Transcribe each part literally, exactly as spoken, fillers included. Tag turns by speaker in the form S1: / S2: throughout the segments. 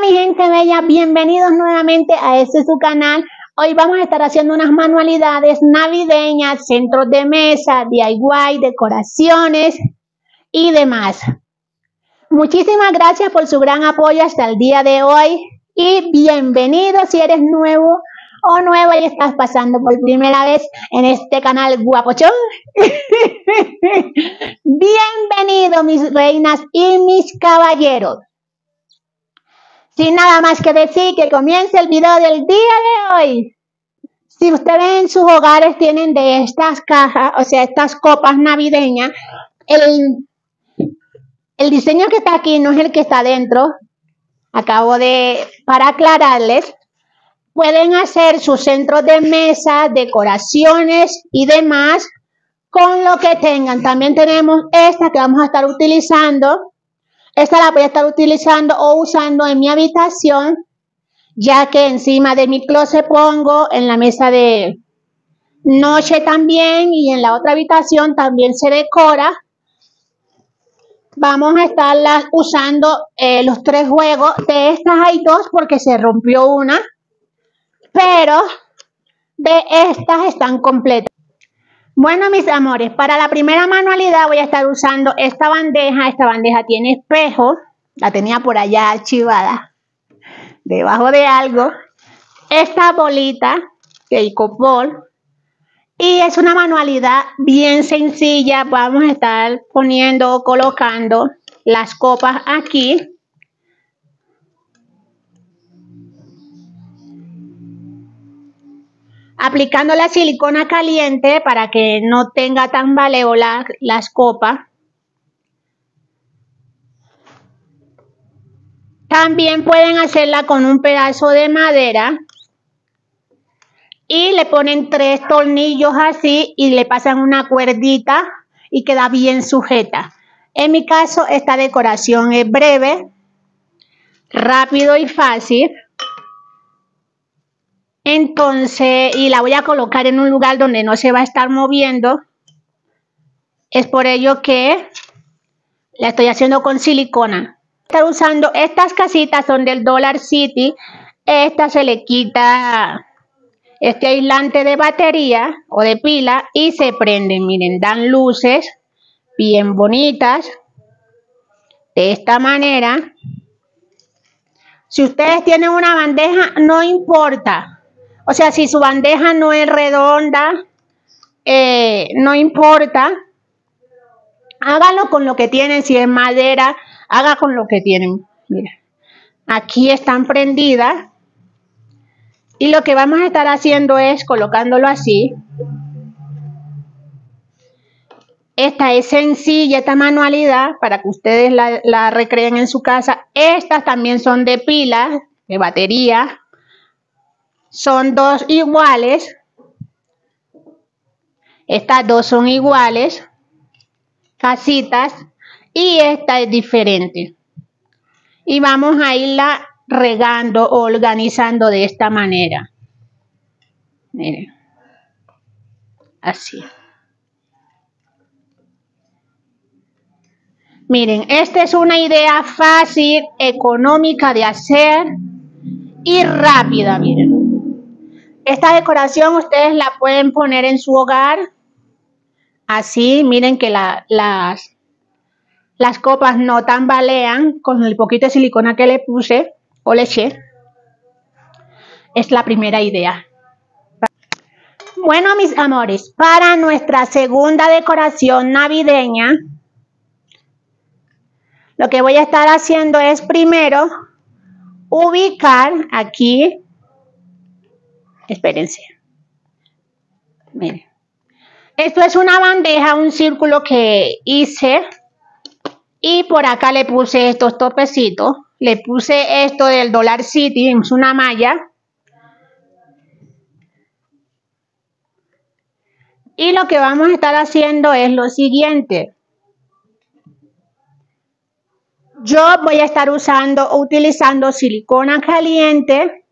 S1: mi gente bella, bienvenidos nuevamente a este su canal. Hoy vamos a estar haciendo unas manualidades navideñas, centros de mesa, D I Y, decoraciones y demás. Muchísimas gracias por su gran apoyo hasta el día de hoy y bienvenido si eres nuevo o nueva y estás pasando por primera vez en este canal guapochón. Bienvenido mis reinas y mis caballeros. Sin nada más que decir, que comience el video del día de hoy. Si ustedes en sus hogares tienen de estas cajas, o sea, estas copas navideñas, el, el diseño que está aquí no es el que está adentro. Acabo de, para aclararles, pueden hacer sus centros de mesa, decoraciones y demás con lo que tengan. También tenemos esta que vamos a estar utilizando. Esta la voy a estar utilizando o usando en mi habitación, ya que encima de mi closet pongo en la mesa de noche también y en la otra habitación también se decora. Vamos a estarlas usando eh, los tres juegos. De estas hay dos porque se rompió una, pero de estas están completas. Bueno, mis amores, para la primera manualidad voy a estar usando esta bandeja. Esta bandeja tiene espejo. La tenía por allá archivada, debajo de algo. Esta bolita de icopor. Y es una manualidad bien sencilla. Vamos a estar poniendo o colocando las copas aquí. Aplicando la silicona caliente para que no tenga tan baleo la, las copas. También pueden hacerla con un pedazo de madera. Y le ponen tres tornillos así y le pasan una cuerdita y queda bien sujeta. En mi caso esta decoración es breve, rápido y fácil. Entonces, y la voy a colocar en un lugar donde no se va a estar moviendo. Es por ello que la estoy haciendo con silicona. Estoy usando estas casitas, son del Dollar City. Esta se le quita este aislante de batería o de pila y se prenden. Miren, dan luces bien bonitas. De esta manera. Si ustedes tienen una bandeja, no importa. O sea, si su bandeja no es redonda, eh, no importa. Háganlo con lo que tienen. Si es madera, haga con lo que tienen. Mira, aquí están prendidas. Y lo que vamos a estar haciendo es colocándolo así. Esta es sencilla, esta manualidad, para que ustedes la, la recreen en su casa. Estas también son de pilas, de batería. Son dos iguales. Estas dos son iguales. Casitas. Y esta es diferente. Y vamos a irla regando o organizando de esta manera. Miren. Así. Miren, esta es una idea fácil, económica de hacer y rápida, miren. Esta decoración ustedes la pueden poner en su hogar. Así, miren que la, las, las copas no tambalean con el poquito de silicona que le puse o le eché. Es la primera idea. Bueno, mis amores, para nuestra segunda decoración navideña, lo que voy a estar haciendo es primero ubicar aquí. Espérense. Miren. Esto es una bandeja, un círculo que hice. Y por acá le puse estos topecitos. Le puse esto del Dollar City, es una malla. Y lo que vamos a estar haciendo es lo siguiente. Yo voy a estar usando o utilizando silicona caliente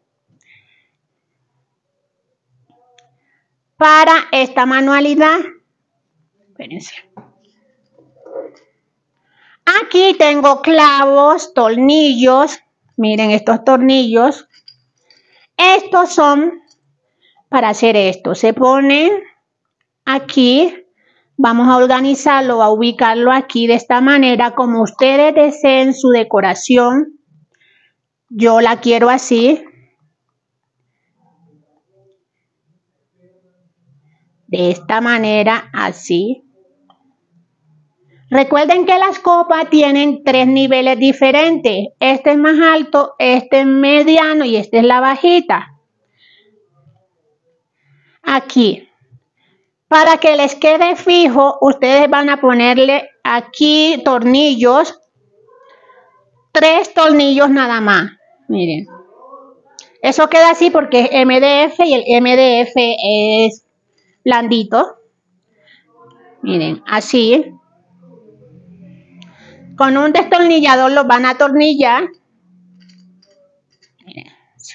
S1: para esta manualidad. Espérense. Aquí tengo clavos, tornillos, miren estos tornillos. Estos son para hacer esto. Se ponen aquí. Vamos a organizarlo, a ubicarlo aquí de esta manera, como ustedes deseen su decoración. Yo la quiero así. De esta manera, así. Recuerden que las copas tienen tres niveles diferentes. Este es más alto, este es mediano y este es la bajita. Aquí. Para que les quede fijo, ustedes van a ponerle aquí tornillos. Tres tornillos nada más. Miren. Eso queda así porque es M D F y el M D F es blandito. Miren, así. Con un destornillador los van a atornillar. Miren.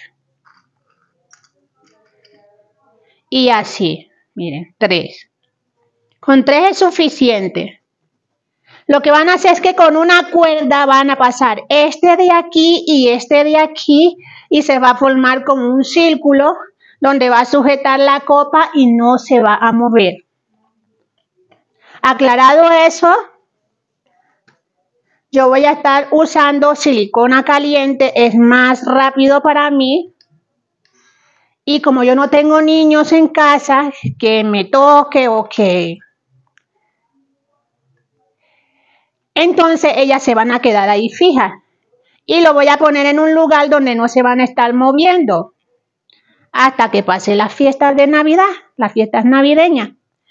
S1: Y así. Miren, tres. Con tres es suficiente. Lo que van a hacer es que con una cuerda van a pasar este de aquí y este de aquí y se va a formar como un círculo donde va a sujetar la copa y no se va a mover. Aclarado eso, yo voy a estar usando silicona caliente, es más rápido para mí. Y como yo no tengo niños en casa que me toque o que... Entonces ellas se van a quedar ahí fijas. Y lo voy a poner en un lugar donde no se van a estar moviendo. Hasta que pase las fiestas de Navidad, las fiestas navideñas.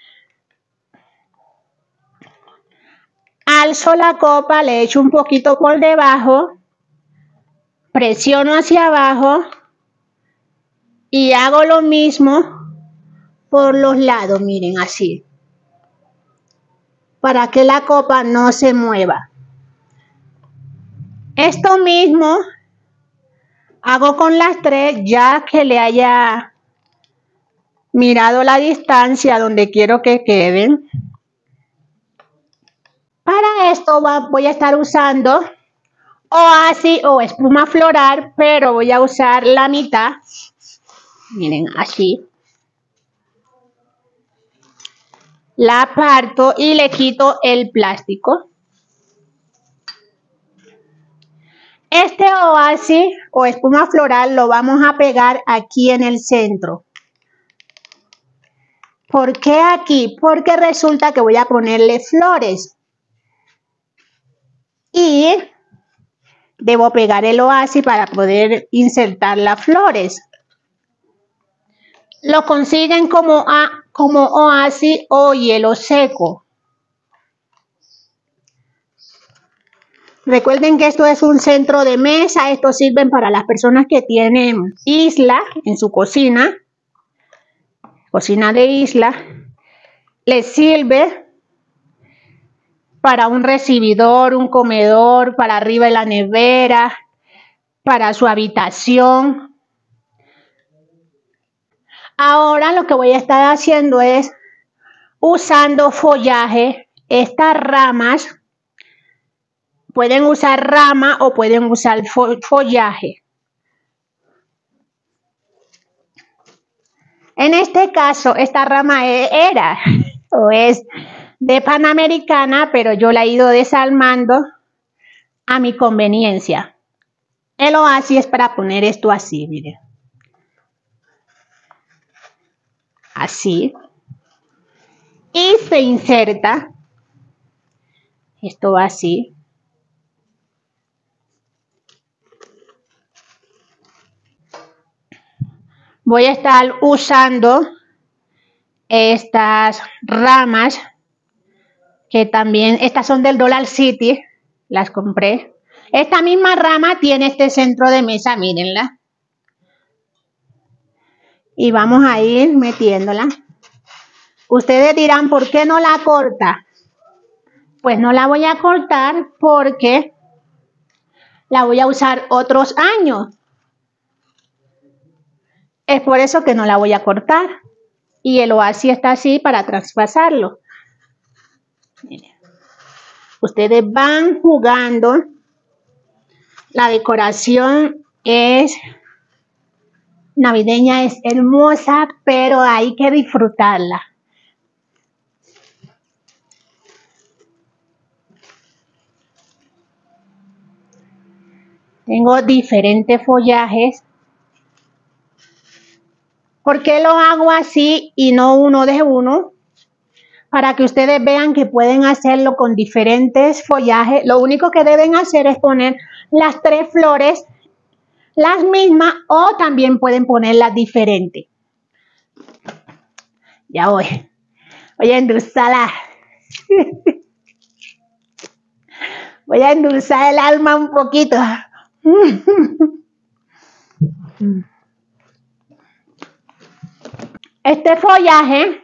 S1: Alzo la copa, le echo un poquito por debajo. Presiono hacia abajo. Y hago lo mismo por los lados, miren, así. Para que la copa no se mueva. Esto mismo hago con las tres, ya que le haya mirado la distancia donde quiero que queden. Para esto va, voy a estar usando Oasis o espuma floral, pero voy a usar la mitad. Miren, así. La parto y le quito el plástico. Este oasis o espuma floral lo vamos a pegar aquí en el centro. ¿Por qué aquí? Porque resulta que voy a ponerle flores. Y debo pegar el oasis para poder insertar las flores. Lo consiguen como, a, como oasis o hielo seco. Recuerden que esto es un centro de mesa. Esto sirve para las personas que tienen isla en su cocina. Cocina de isla. Les sirve para un recibidor, un comedor, para arriba de la nevera, para su habitación. Ahora lo que voy a estar haciendo es usando follaje, estas ramas. Pueden usar rama o pueden usar fo follaje. En este caso, esta rama era o es de Panamericana, pero yo la he ido desarmando a mi conveniencia. El oasis es para poner esto así, miren. Así. Y se inserta. Esto va así. Voy a estar usando estas ramas que también, estas son del Dollar City, las compré. Esta misma rama tiene este centro de mesa, mírenla. Y vamos a ir metiéndola. Ustedes dirán, ¿por qué no la corta? Pues no la voy a cortar porque la voy a usar otros años. Es por eso que no la voy a cortar. Y el oasis está así para traspasarlo. Miren. Ustedes van jugando La decoración es navideña, es hermosa, pero hay que disfrutarla. Tengo diferentes follajes. ¿Por qué lo hago así y no uno de uno? Para que ustedes vean que pueden hacerlo con diferentes follajes. Lo único que deben hacer es poner las tres flores, las mismas, o también pueden ponerlas diferentes. Ya voy. Voy a endulzarla. Voy a endulzar el alma un poquito. Este follaje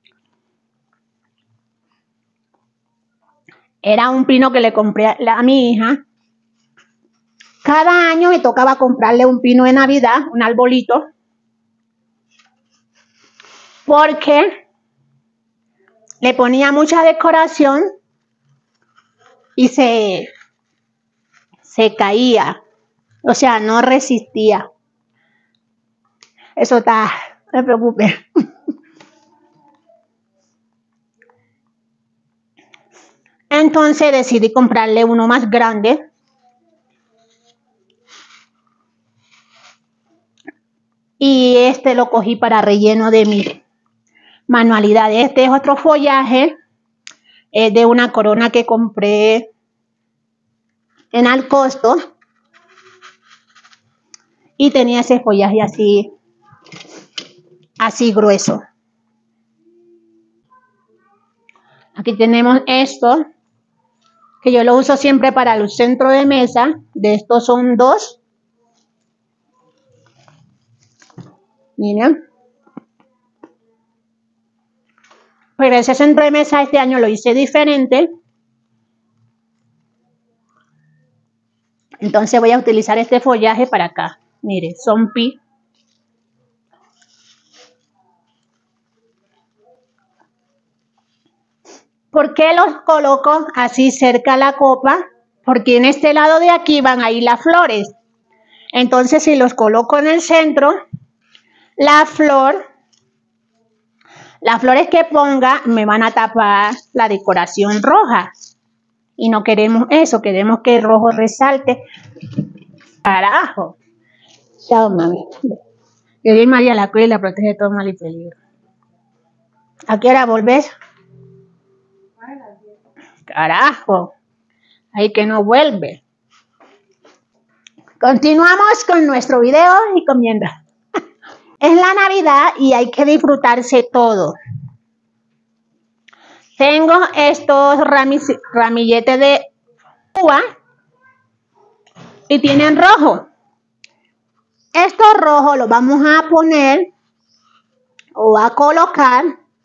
S1: era un pino que le compré a mi hija. Cada año me tocaba comprarle un pino de Navidad, un arbolito, porque le ponía mucha decoración y se, se caía, o sea, no resistía. Eso está, no se preocupe. Entonces decidí comprarle uno más grande. Y este lo cogí para relleno de mis manualidades. Este es otro follaje eh, de una corona que compré en Alcosto. Y tenía ese follaje así, así grueso. Aquí tenemos esto, que yo lo uso siempre para el centro de mesa. De estos son dos. Miren. Pero ese centro de mesa este año lo hice diferente. Entonces voy a utilizar este follaje para acá. Mire, son pi. ¿Por qué los coloco así cerca a la copa? Porque en este lado de aquí van a ir las flores. Entonces si los coloco en el centro, la flor, las flores que ponga me van a tapar la decoración roja. Y no queremos eso, queremos que el rojo resalte. Carajo. Chao, mami. Que Dios María la cuide y la protege de todo mal y peligro. ¿A qué hora volvés? Carajo. Ahí que no vuelve. Continuamos con nuestro video y comiendo. Es la Navidad y hay que disfrutarse todo. Tengo estos ramilletes de uva y tienen rojo. Estos rojos los vamos a poner o a colocar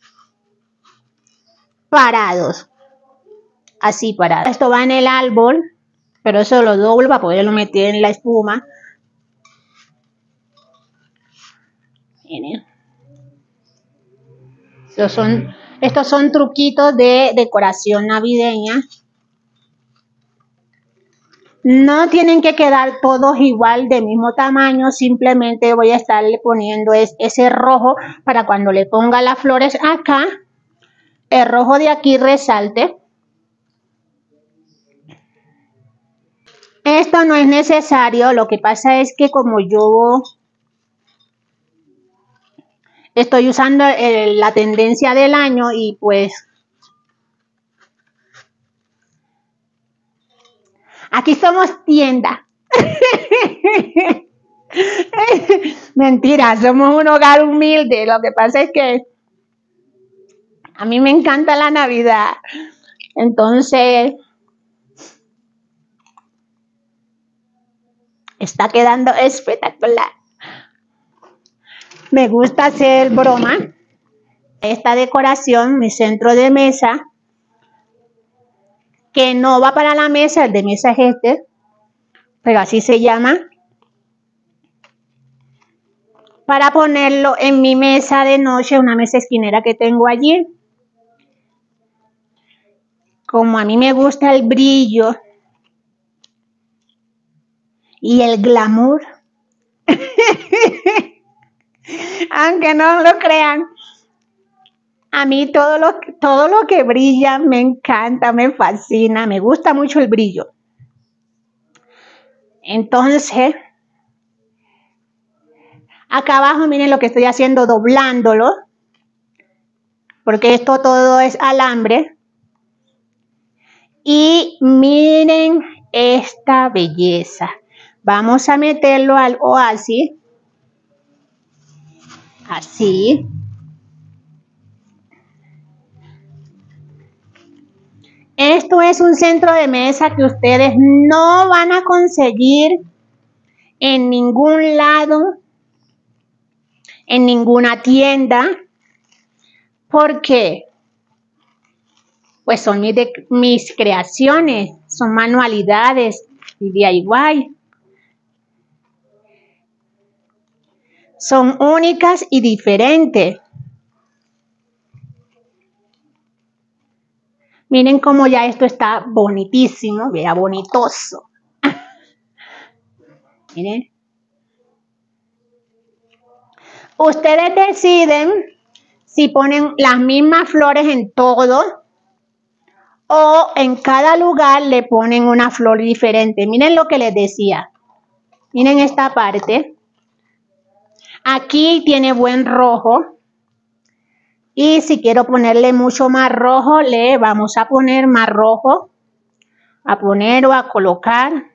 S1: parados. Así parados. Esto va en el árbol, pero eso lo doblo para poderlo meter en la espuma. Miren. Estos son, estos son truquitos de decoración navideña. No tienen que quedar todos igual de mismo tamaño, simplemente voy a estarle poniendo es, ese rojo para cuando le ponga las flores acá, el rojo de aquí resalte. Esto no es necesario, lo que pasa es que como yo estoy usando el, la tendencia del año y pues aquí somos tienda. Mentira, somos un hogar humilde. Lo que pasa es que a mí me encanta la Navidad. Entonces, está quedando espectacular. Me gusta hacer broma. Esta decoración, mi centro de mesa, que no va para la mesa, el de mesa es este, pero así se llama, para ponerlo en mi mesa de noche, una mesa esquinera que tengo allí. Como a mí me gusta el brillo, y el glamour. Aunque no lo crean, a mí todo lo, todo lo que brilla me encanta, me fascina, me gusta mucho el brillo. Entonces, acá abajo miren lo que estoy haciendo, doblándolo, porque esto todo es alambre. Y miren esta belleza. Vamos a meterlo al oasis. Así. Esto es un centro de mesa que ustedes no van a conseguir en ningún lado, en ninguna tienda. ¿Por qué? Pues son mis, de, mis creaciones, son manualidades y D I Y. Son únicas y diferentes. Miren cómo ya esto está bonitísimo, vea, bonitoso. Miren. Ustedes deciden si ponen las mismas flores en todo o en cada lugar le ponen una flor diferente. Miren lo que les decía. Miren esta parte. Aquí tiene buen rojo. Y si quiero ponerle mucho más rojo, le vamos a poner más rojo. A poner o a colocar.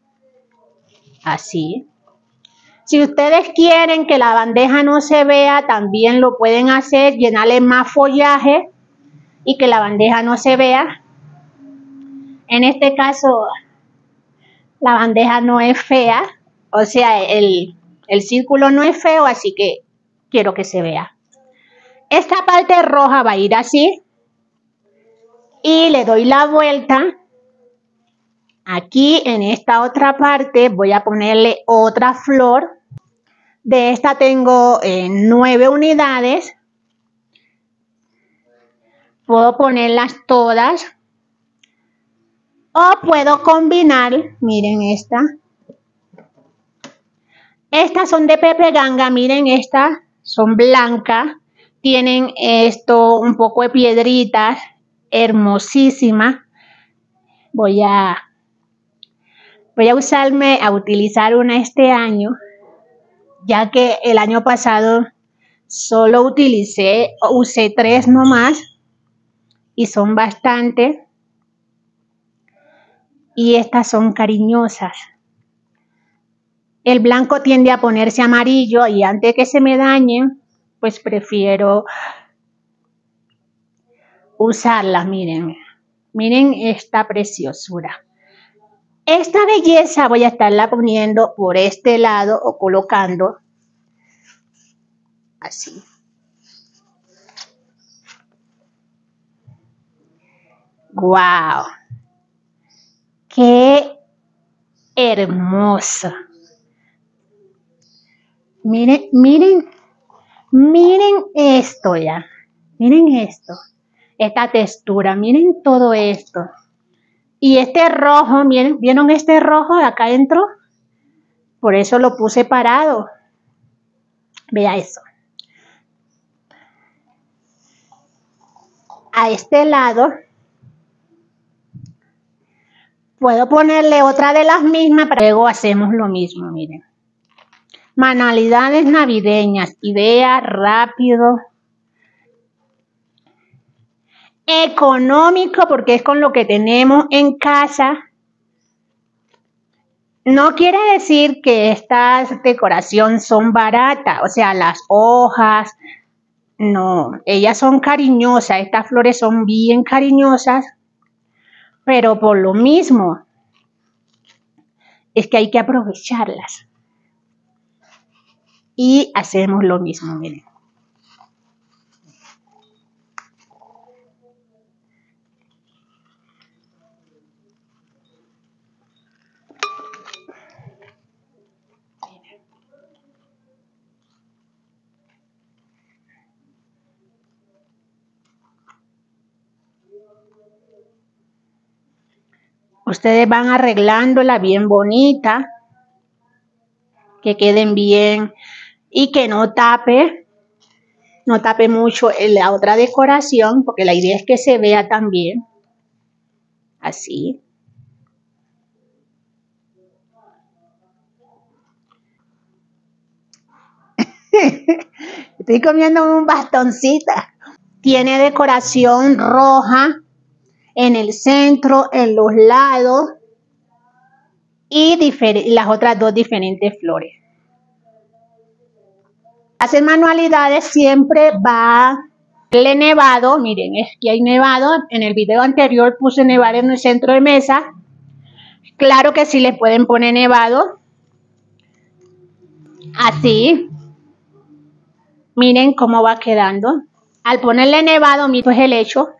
S1: Así. Si ustedes quieren que la bandeja no se vea, también lo pueden hacer. Llenarle más follaje y que la bandeja no se vea. En este caso, la bandeja no es fea. O sea, el, el círculo no es feo, así que quiero que se vea. Esta parte roja va a ir así. Y le doy la vuelta. Aquí en esta otra parte voy a ponerle otra flor. De esta tengo eh, nueve unidades. Puedo ponerlas todas. O puedo combinar, miren esta. Estas son de Pepe Ganga, miren estas. Son blancas. Tienen esto un poco de piedritas. Hermosísimas. Voy a, voy a usarme a utilizar una este año. Ya que el año pasado solo utilicé, usé tres nomás. Y son bastantes. Y estas son cariñosas. El blanco tiende a ponerse amarillo y antes que se me dañen, pues prefiero usarlas, miren. Miren esta preciosura. Esta belleza voy a estarla poniendo por este lado o colocando así. ¡Wow! ¡Qué hermoso! Miren, miren, miren esto ya. Miren esto. Esta textura, miren todo esto. Y este rojo, miren, ¿vieron este rojo de acá adentro? Por eso lo puse parado. Vea eso. A este lado puedo ponerle otra de las mismas, pero luego hacemos lo mismo, miren. Manualidades navideñas, ideas rápido. Económico porque es con lo que tenemos en casa. No quiere decir que estas decoraciones son baratas, o sea, las hojas, no, ellas son cariñosas, estas flores son bien cariñosas, pero por lo mismo es que hay que aprovecharlas. Y hacemos lo mismo, miren. Ustedes van arreglándola bien bonita. que queden bien y que no tape, no tape mucho la otra decoración, porque la idea es que se vea también así. Estoy comiendo un bastoncito. Tiene decoración roja en el centro, en los lados y las otras dos diferentes flores. Hacer manualidades siempre va el nevado. Miren, es que hay nevado. En el video anterior puse nevar en el centro de mesa. Claro que sí le pueden poner nevado. Así. Miren cómo va quedando. Al ponerle nevado, miren, es el hecho.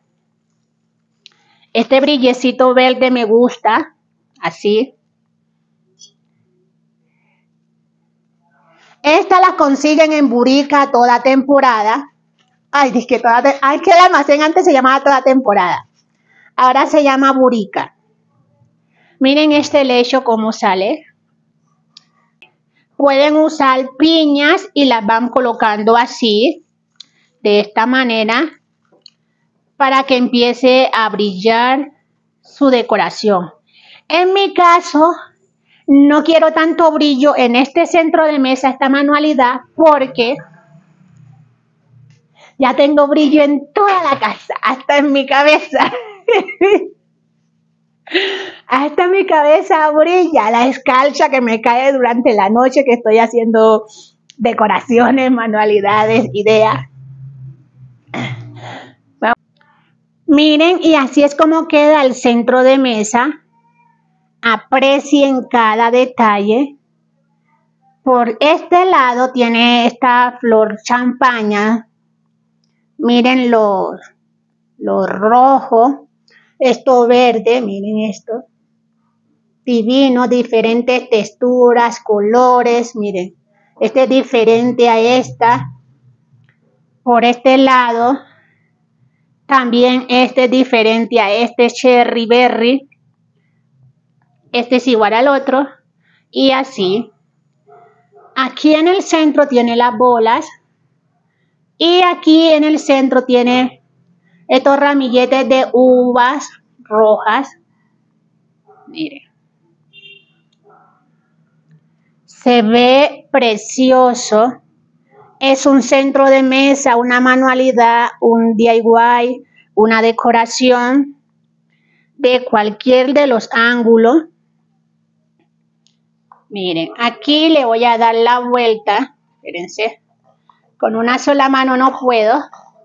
S1: Este brillecito verde me gusta. Así. Esta la consiguen en Burica toda temporada. Ay, es que, toda te Ay, que el almacén antes se llamaba Toda Temporada. Ahora se llama Burica. Miren este lecho cómo sale. Pueden usar piñas y las van colocando así, de esta manera, para que empiece a brillar su decoración. En mi caso, no quiero tanto brillo en este centro de mesa, esta manualidad, porque ya tengo brillo en toda la casa, hasta en mi cabeza. Hasta mi cabeza brilla la escarcha que me cae durante la noche que estoy haciendo decoraciones, manualidades, ideas. Bueno, miren, y así es como queda el centro de mesa. Aprecien cada detalle. Por este lado tiene esta flor champaña. Miren lo, lo rojo. Esto verde, miren esto. Divino, diferentes texturas, colores, miren. Este es diferente a esta. Por este lado, también este es diferente a este cherry berry. Este es igual al otro. Y así. Aquí en el centro tiene las bolas. Y aquí en el centro tiene estos ramilletes de uvas rojas. Miren. Se ve precioso. Es un centro de mesa, una manualidad, un D I Y, una decoración de cualquier de los ángulos. Miren, aquí le voy a dar la vuelta. Espérense. Con una sola mano no puedo.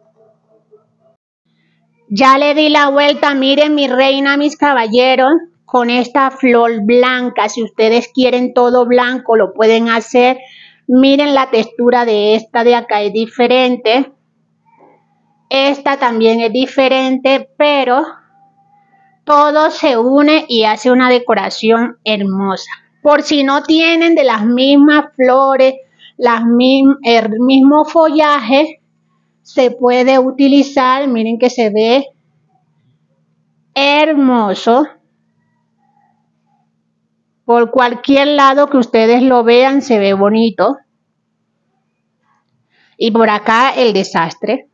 S1: Ya le di la vuelta. Miren, mi reina, mis caballeros. Con esta flor blanca. Si ustedes quieren todo blanco, lo pueden hacer. Miren la textura de esta de acá. Es diferente. Esta también es diferente. Pero todo se une y hace una decoración hermosa. Por si no tienen de las mismas flores, las mism, el mismo follaje, se puede utilizar. Miren que se ve hermoso. Por cualquier lado que ustedes lo vean, se ve bonito. Y por acá el desastre.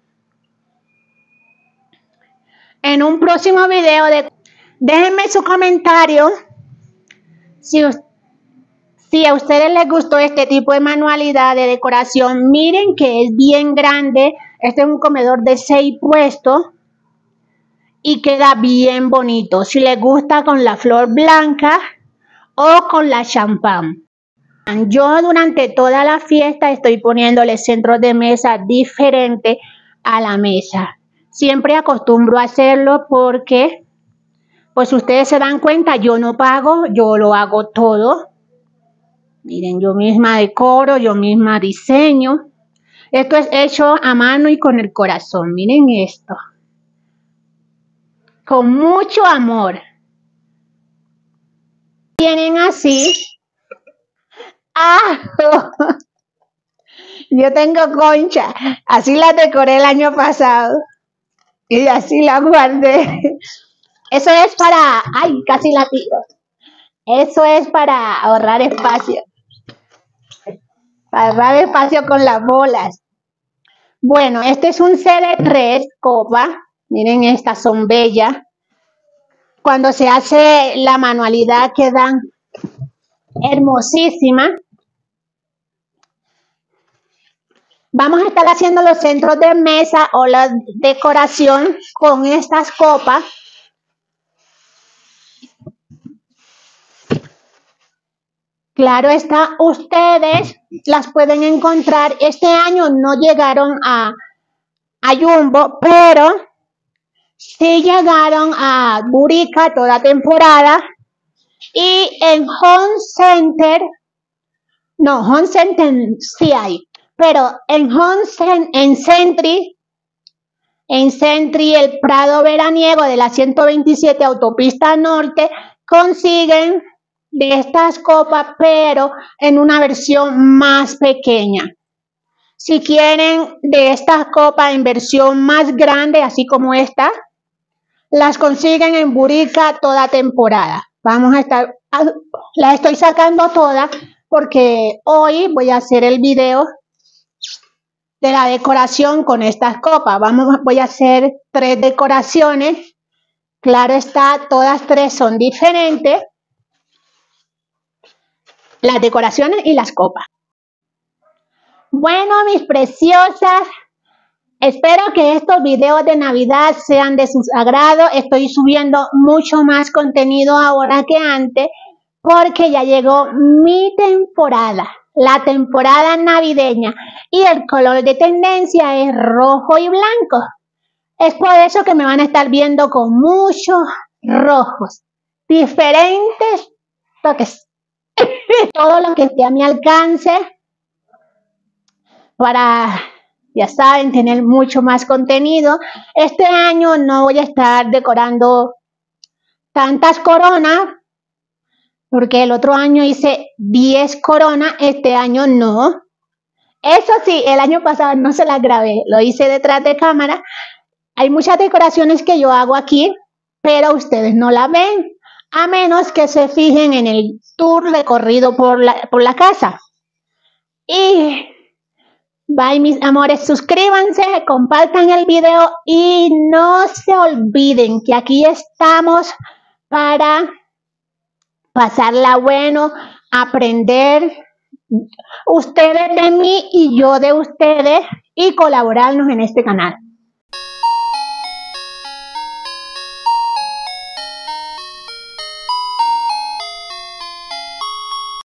S1: En un próximo video, de, déjenme su comentario si usted Si a ustedes les gustó este tipo de manualidad de decoración. Miren que es bien grande. Este es un comedor de seis puestos. Y queda bien bonito. Si les gusta con la flor blanca o con la champán. Yo durante toda la fiesta estoy poniéndole centros de mesa diferentes a la mesa. Siempre acostumbro a hacerlo porque, pues ustedes se dan cuenta, yo no pago, yo lo hago todo. Miren, yo misma decoro, yo misma diseño. Esto es hecho a mano y con el corazón. Miren esto. Con mucho amor. Tienen así. ¡Ah! Yo tengo concha. Así la decoré el año pasado. Y así la guardé. Eso es para... ¡Ay! Casi la tiro. Eso es para ahorrar espacio. Para despacio con las bolas. Bueno, este es un C de tres copas. Miren, estas son bellas. Cuando se hace la manualidad quedan hermosísimas. Vamos a estar haciendo los centros de mesa o la decoración con estas copas. Claro está, ustedes las pueden encontrar. Este año no llegaron a, a Jumbo, pero sí llegaron a Burica toda temporada. Y en Home Center, no, Home Center sí hay, pero en Home Center, en Centri, en Centri, el Prado veraniego de la ciento veintisiete Autopista Norte, consiguen de estas copas, pero en una versión más pequeña. Si quieren de estas copas en versión más grande, así como esta, las consiguen en Burica toda temporada. Vamos a estar, las estoy sacando todas porque hoy voy a hacer el video de la decoración con estas copas. Vamos, voy a hacer tres decoraciones. Claro está, todas tres son diferentes. Las decoraciones y las copas. Bueno, mis preciosas, espero que estos videos de Navidad sean de su agrado. Estoy subiendo mucho más contenido ahora que antes porque ya llegó mi temporada, la temporada navideña, y el color de tendencia es rojo y blanco. Es por eso que me van a estar viendo con muchos rojos, diferentes toques. Todo lo que esté a mi alcance para, ya saben, tener mucho más contenido. Este año no voy a estar decorando tantas coronas, porque el otro año hice diez coronas, este año no. Eso sí, el año pasado no se las grabé, lo hice detrás de cámara. Hay muchas decoraciones que yo hago aquí, pero ustedes no las ven, a menos que se fijen en el tour recorrido por la, por la casa. Y bye, mis amores, suscríbanse, compartan el video y no se olviden que aquí estamos para pasarla bueno, aprender, ustedes de mí y yo de ustedes, y colaborarnos en este canal.